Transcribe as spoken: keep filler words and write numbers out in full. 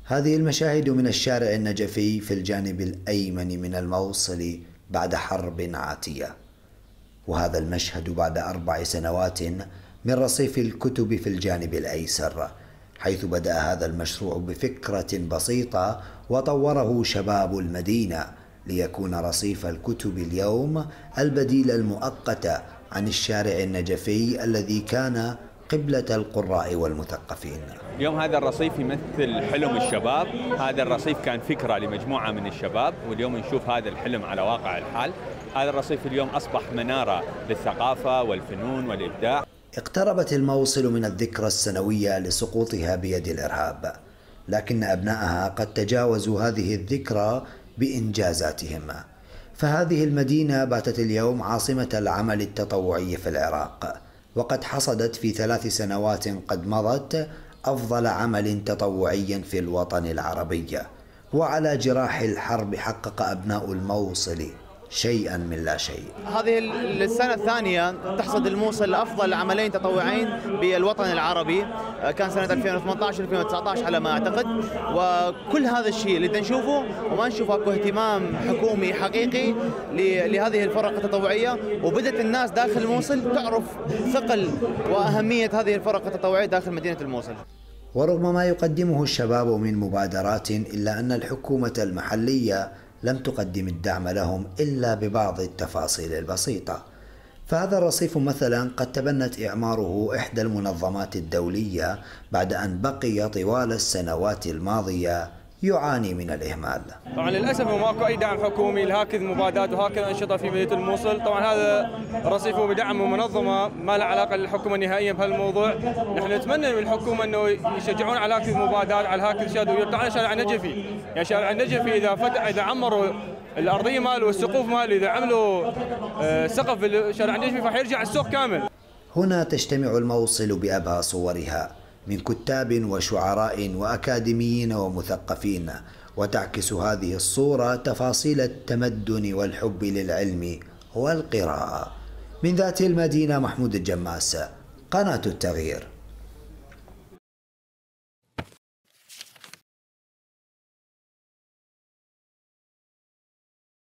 هذه المشاهد من الشارع النجفي في الجانب الأيمن من الموصل بعد حرب عاتية، وهذا المشهد بعد أربع سنوات من رصيف الكتب في الجانب الأيسر، حيث بدأ هذا المشروع بفكرة بسيطة وطوره شباب المدينة ليكون رصيف الكتب اليوم البديل المؤقت عن الشارع النجفي الذي كان قبلة القراء والمثقفين. اليوم هذا الرصيف يمثل حلم الشباب، هذا الرصيف كان فكرة لمجموعة من الشباب، واليوم نشوف هذا الحلم على واقع الحال. هذا الرصيف اليوم أصبح منارة للثقافة والفنون والإبداع. اقتربت الموصل من الذكرى السنوية لسقوطها بيد الإرهاب، لكن أبنائها قد تجاوزوا هذه الذكرى بإنجازاتهم، فهذه المدينة باتت اليوم عاصمة العمل التطوعي في العراق، وقد حصدت في ثلاث سنوات قد مضت أفضل عمل تطوعي في الوطن العربي. وعلى جراح الحرب حقق أبناء الموصل شيئا من لا شيء. هذه السنة الثانية تحصد الموصل أفضل عملين تطوعين بالوطن العربي، كان سنة ألفين وثمانية عشر ألفين وتسعة عشر على ما أعتقد. وكل هذا الشيء اللي نشوفه وما نشوف اكو اهتمام حكومي حقيقي لهذه الفرق التطوعية، وبدأت الناس داخل الموصل تعرف ثقل وأهمية هذه الفرق التطوعية داخل مدينة الموصل. ورغم ما يقدمه الشباب من مبادرات، إلا أن الحكومة المحلية لم تقدم الدعم لهم إلا ببعض التفاصيل البسيطة. فهذا الرصيف مثلا قد تبنت إعماره إحدى المنظمات الدولية بعد أن بقي طوال السنوات الماضية يعاني من الإهمال. طبعا للأسف ماكو أي دعم حكومي لهكذا مبادرات وهكذا أنشطة في مدينة الموصل. طبعا هذا الرصيف هو بدعم منظمة ما له علاقة للحكومة نهائيا بهالموضوع. نحن نتمنى من الحكومة أنه يشجعون على هكذا مبادرات، على هكذا أشياء، ويطلعون شارع النجفي. يعني شارع النجفي إذا فتح إذا عمروا الأرضية ماله والسقوف ماله، إذا عملوا سقف في شارع النجفي راح يرجع السوق كامل. هنا تجتمع الموصل بأبهى صورها من كتاب وشعراء وأكاديميين ومثقفين، وتعكس هذه الصورة تفاصيل التمدن والحب للعلم والقراءة. من ذات المدينة، محمود الجماس، قناة التغيير.